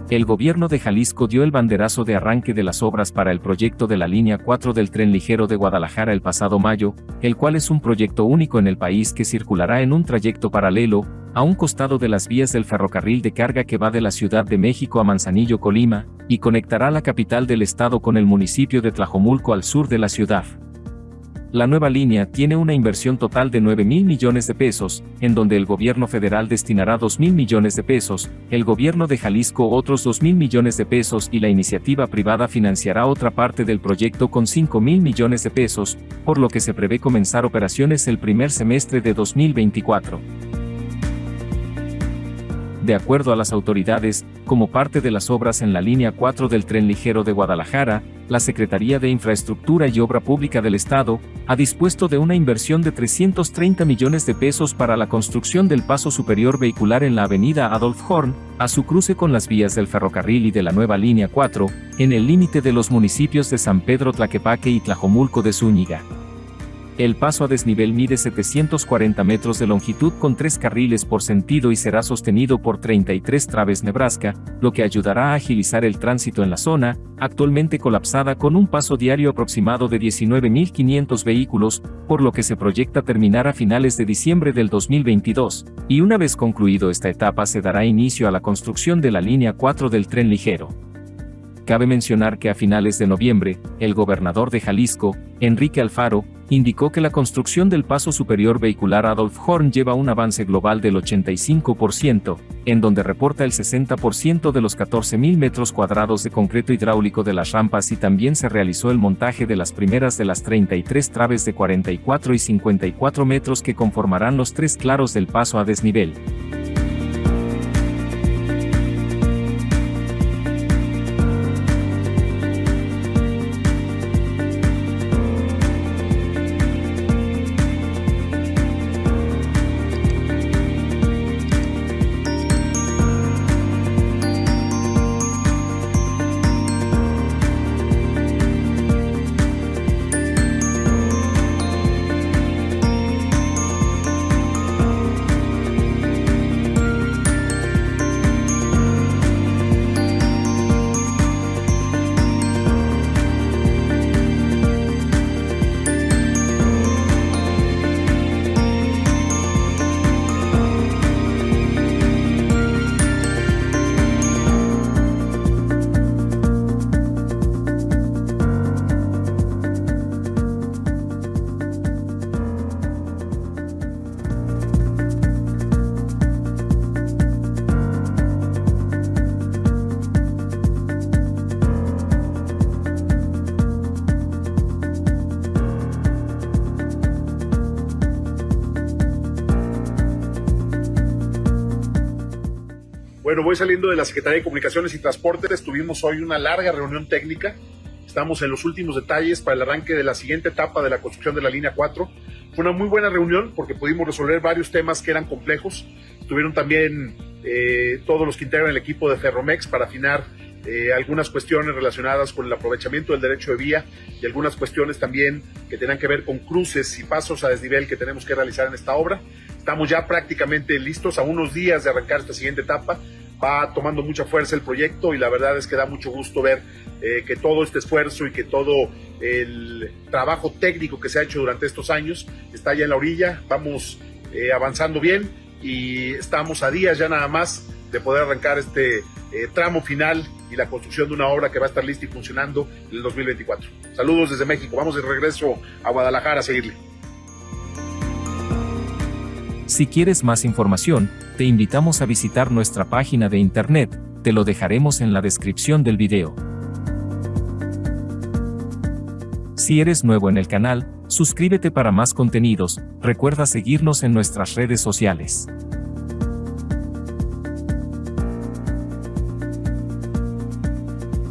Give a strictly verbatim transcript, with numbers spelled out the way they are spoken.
El gobierno de Jalisco dio el banderazo de arranque de las obras para el proyecto de la línea cuatro del tren ligero de Guadalajara el pasado mayo, el cual es un proyecto único en el país que circulará en un trayecto paralelo, a un costado de las vías del ferrocarril de carga que va de la Ciudad de México a Manzanillo, Colima, y conectará la capital del estado con el municipio de Tlajomulco al sur de la ciudad. La nueva línea tiene una inversión total de nueve mil millones de pesos, en donde el gobierno federal destinará dos mil millones de pesos, el gobierno de Jalisco otros dos mil millones de pesos y la iniciativa privada financiará otra parte del proyecto con cinco mil millones de pesos, por lo que se prevé comenzar operaciones el primer semestre de dos mil veinticuatro. De acuerdo a las autoridades, como parte de las obras en la línea cuatro del tren ligero de Guadalajara, la Secretaría de Infraestructura y Obra Pública del Estado ha dispuesto de una inversión de trescientos treinta millones de pesos para la construcción del paso superior vehicular en la avenida Adolf Horn, a su cruce con las vías del ferrocarril y de la nueva línea cuatro, en el límite de los municipios de San Pedro Tlaquepaque y Tlajomulco de Zúñiga. El paso a desnivel mide setecientos cuarenta metros de longitud con tres carriles por sentido y será sostenido por treinta y tres traves Nebraska, lo que ayudará a agilizar el tránsito en la zona, actualmente colapsada con un paso diario aproximado de diecinueve mil quinientos vehículos, por lo que se proyecta terminar a finales de diciembre del dos mil veintidós, y una vez concluido esta etapa se dará inicio a la construcción de la línea cuatro del tren ligero. Cabe mencionar que a finales de noviembre, el gobernador de Jalisco, Enrique Alfaro, indicó que la construcción del paso superior vehicular Adolf Horn lleva un avance global del ochenta y cinco por ciento, en donde reporta el sesenta por ciento de los catorce mil metros cuadrados de concreto hidráulico de las rampas y también se realizó el montaje de las primeras de las treinta y tres traves de cuarenta y cuatro y cincuenta y cuatro metros que conformarán los tres claros del paso a desnivel. Bueno, voy saliendo de la Secretaría de Comunicaciones y Transportes. Tuvimos hoy una larga reunión técnica. Estamos en los últimos detalles para el arranque de la siguiente etapa de la construcción de la línea cuatro. Fue una muy buena reunión porque pudimos resolver varios temas que eran complejos. Estuvieron también eh, todos los que integran el equipo de Ferromex para afinar eh, algunas cuestiones relacionadas con el aprovechamiento del derecho de vía y algunas cuestiones también que tenían que ver con cruces y pasos a desnivel que tenemos que realizar en esta obra. Estamos ya prácticamente listos, a unos días de arrancar esta siguiente etapa. Va tomando mucha fuerza el proyecto y la verdad es que da mucho gusto ver eh, que todo este esfuerzo y que todo el trabajo técnico que se ha hecho durante estos años está ya en la orilla. Vamos eh, avanzando bien y estamos a días ya nada más de poder arrancar este eh, tramo final y la construcción de una obra que va a estar lista y funcionando en el dos mil veinticuatro. Saludos desde México, vamos de regreso a Guadalajara a seguirle. Si quieres más información, te invitamos a visitar nuestra página de internet, te lo dejaremos en la descripción del video. Si eres nuevo en el canal, suscríbete para más contenidos, recuerda seguirnos en nuestras redes sociales.